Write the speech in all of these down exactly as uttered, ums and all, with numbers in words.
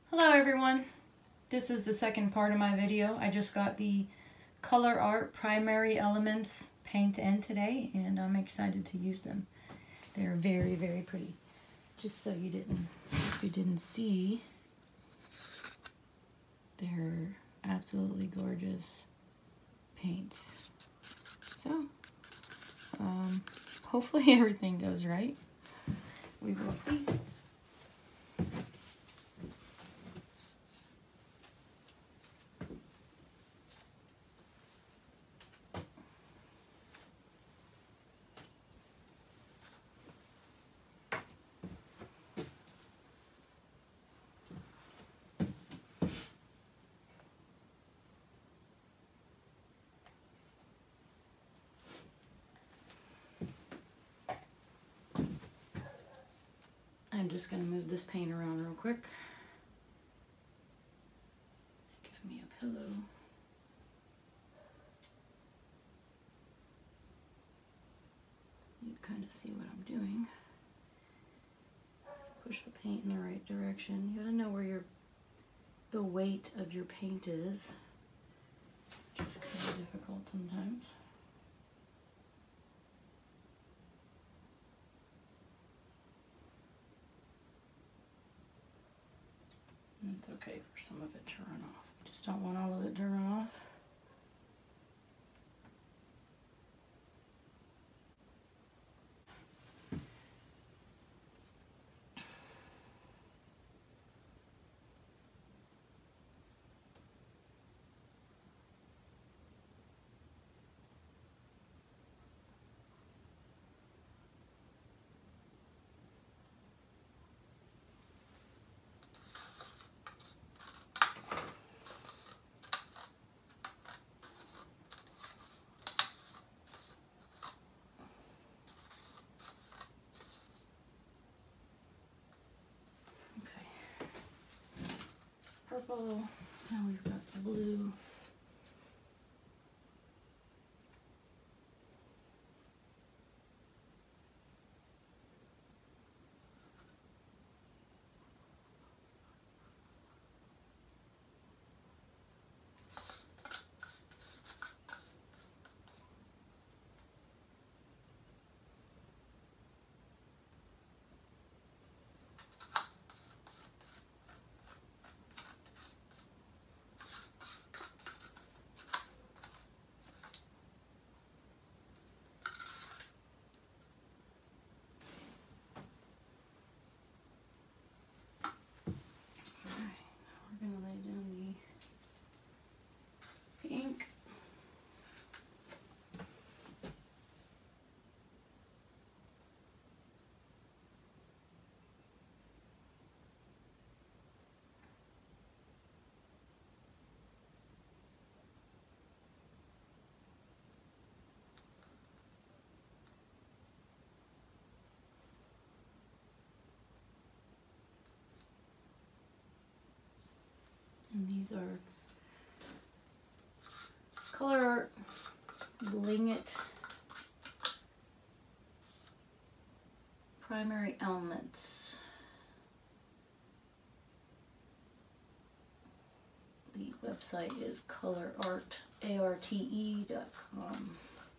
Hello everyone, this is the second part of my video. I just got the Color Art Primary Elements paint in today and I'm excited to use them. They're very, very pretty. Just so you didn't, if you didn't see, they're absolutely gorgeous paints. So, um, hopefully everything goes right. We will see. I'm just going to move this paint around real quick. Give me a pillow. You can kind of see what I'm doing. Push the paint in the right direction. You got to know where your the weight of your paint is, which is kind of difficult sometimes. And it's okay for some of it to run off. Just don't want all of it to run off. Purple, now we've got the blue. And these are Color Art Bling It Primary Elements. The website is color art arte dot com.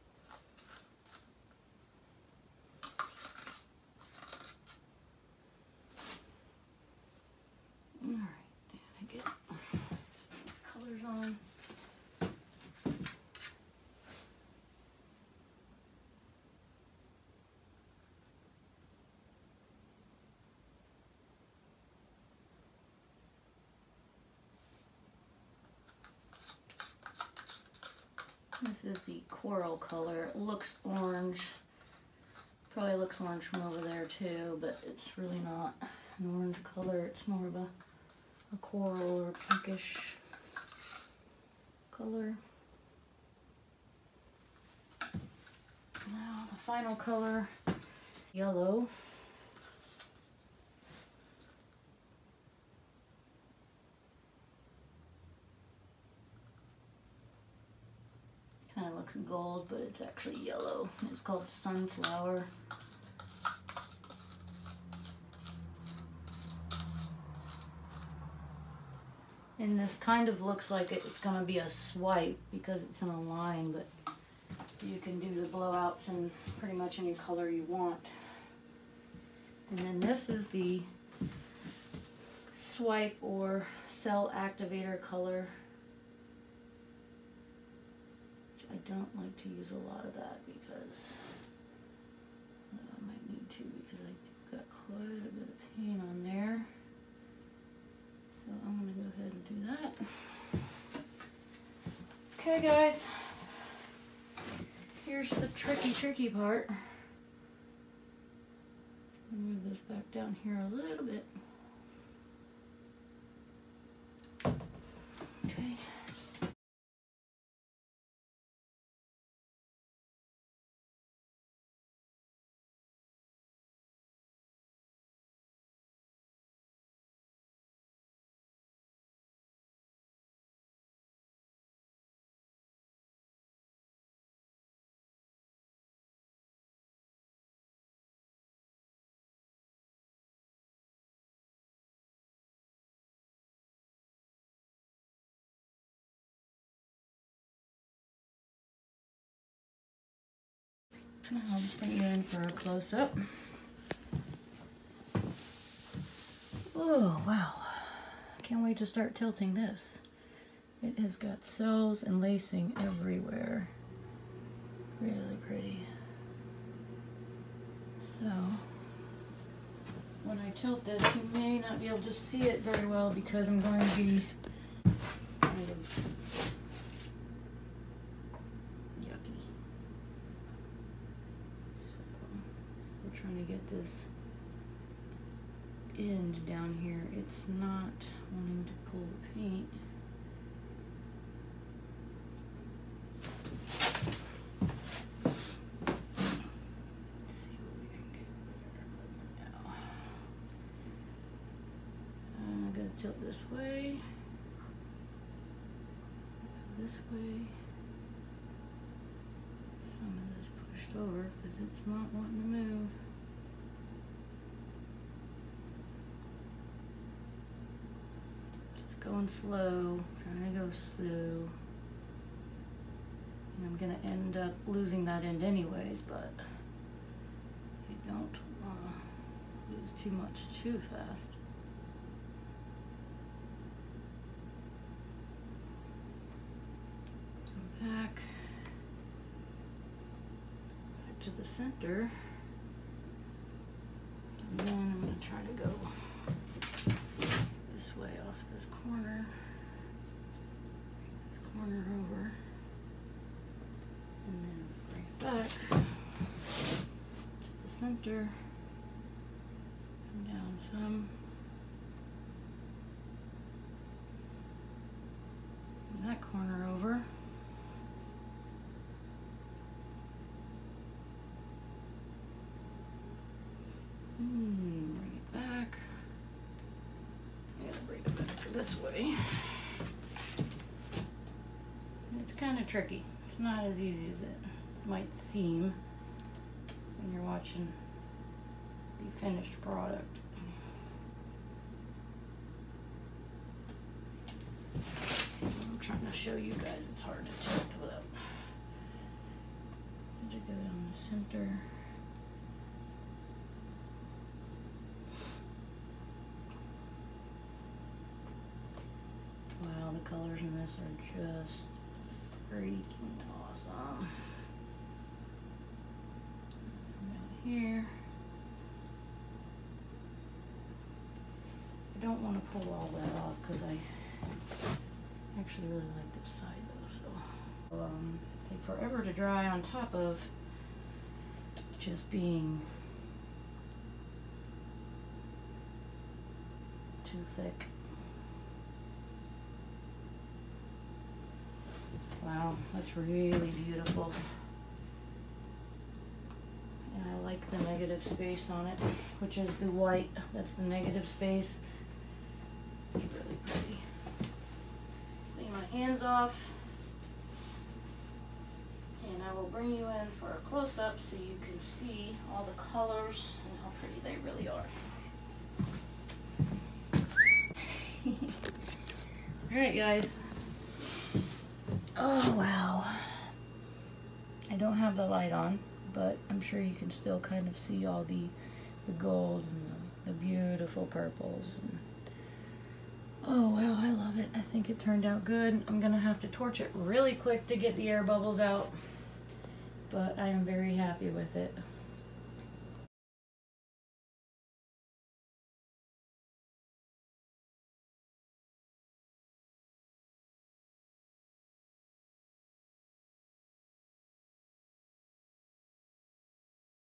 Alright, and I get these colors on. This is the coral color. It looks orange. Probably looks orange from over there too, but it's really not an orange color. It's more of a, a coral or pinkish color. Now the final color, yellow. Kind of looks gold, but it's actually yellow. It's called Sunflower. And this kind of looks like it's going to be a swipe because it's in a line, but you can do the blowouts in pretty much any color you want. And then this is the swipe or cell activator color. I don't like to use a lot of that because uh, I might need to because I've got quite a bit of paint on there. So I'm going to go ahead and do that. Okay guys, here's the tricky, tricky part. Move this back down here a little bit. Okay. I'll bring you in for a close-up. Oh, wow. Can't wait to start tilting this. It has got cells and lacing everywhere. Really pretty. So, when I tilt this, you may not be able to see it very well because I'm going to be kind of trying to get this end down here. It's not wanting to pull the paint. Let's see what we can get there now. I'm gonna tilt this way, this way. Some of this pushed over because it's not wanting to move. Going slow, trying to go slow. And I'm gonna end up losing that end anyways, but you don't wanna lose too much too fast. Come back, back to the center. And then I'm gonna try to go this way off this corner, this corner over, and then bring it back to the center, come down some, and that corner over. Hmm, bring it back. This way. It's kind of tricky. It's not as easy as it might seem when you're watching the finished product. I'm trying to show you guys it's hard to tilt without. Did you go down the center? Wow, the colors in this are just freaking awesome. Down here. I don't want to pull all that off because I actually really like this side though, so um, take forever to dry on top of just being too thick. Wow, that's really beautiful. And I like the negative space on it, which is the white. That's the negative space. It's really pretty. Clean my hands off. And I will bring you in for a close-up so you can see all the colors and how pretty they really are. Alright guys. Oh wow. I don't have the light on, but I'm sure you can still kind of see all the, the gold and the, the beautiful purples. And, oh wow, I love it. I think it turned out good. I'm gonna have to torch it really quick to get the air bubbles out, but I am very happy with it.